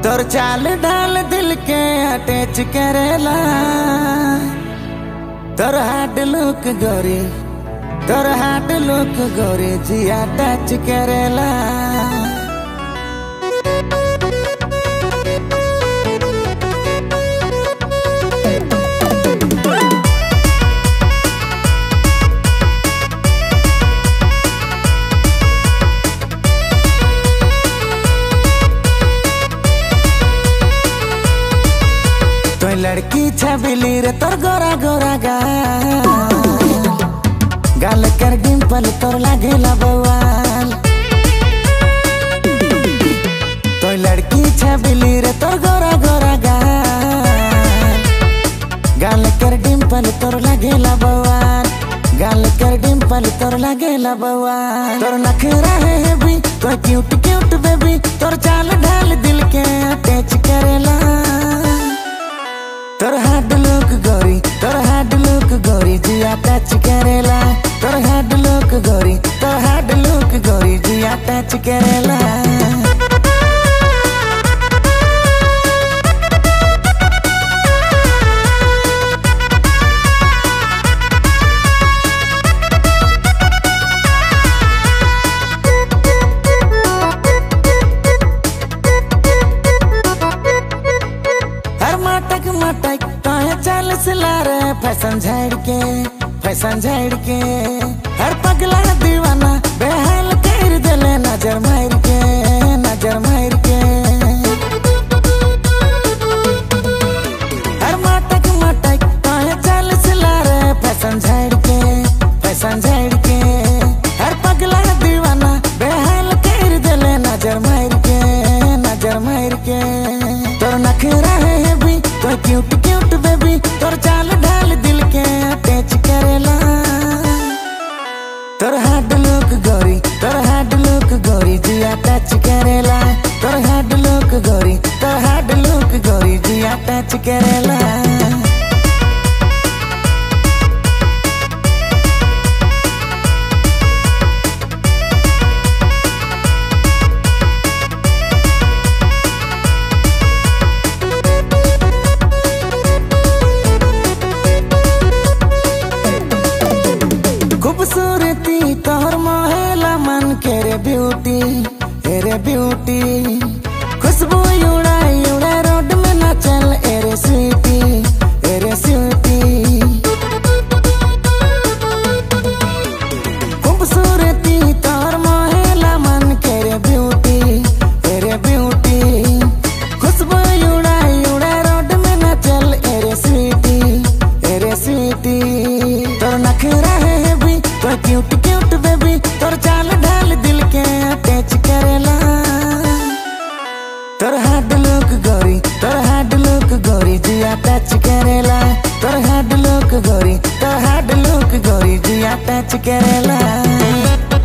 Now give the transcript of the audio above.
तोर चाल ढाल दिल के अटैच करेला। तोर हार्ड लुक गोरी, तोर हार्ड लुक गोरी जिया टच करेला। तो लड़की छबिली रे तोर गोरा गोरा गाल कर डिम्पल तोर लागेला बवाल। तो लड़की छबिली रे तोर गोरा गोरा गाल कर डिम्पल तोर लागेला बवाल। गाल कर डिम्पल तोर लागेला बवाल। तोर नखरा है भी तो क्यूट क्यूट बेबी, तोर चाल ढाल दिल के अटैच करेला। तोर हार्ड लुक गोरी, तोर हार्ड लुक गोरी जिया टच करेला। तोर हार्ड लुक गोरी, तोर हार्ड लुक गोरी जिया टच करेला। मटक कहे चल सिला रे फैशन झाड़ के हर पगला दीवाना बेहाल कर देले नजर मार के, नजर मार के। हर मटक कहे चल सिला रे फैशन झाड़ के हर पगला दीवाना बेहाल कर देले नजर मार के, नजर मार के। तोर नखरा है भी तो क्यूट क्यूट बेबी, तोर चाल ढाल दिल के अटैच करेला। तोर हार्ड लुक गोरी, तोर हार्ड लुक गोरी जिया टच करेला। तोर हार्ड लुक गोरी, तोर हार्ड लुक गोरी जिया टच करेला। खूबसूरती तोहर मोहेला मन के रे ब्यूटी, रे ब्यूटी। खुशबू उड़ाई उड़ा रोड में ना चल एरे स्वीटी, एरे स्वीटी। खूबसूरती तोहर मोहेला मन के रे ब्यूटी, रे ब्यूटी। खुशबू उड़ाई उड़ा रोड में ना चल एरे स्वीटी, एरे स्वीटी। तोर नखरा है भी तो क्यूट क्यूट बेबी, तोर चाल ढाल दिल के अटैच करेला। तोर हार्ड लुक गोरी, तोर हार्ड लुक गोरी जिया टच करेला। तोर हार्ड लुक गोरी, तोर हार्ड लुक गोरी जिया टच करेला।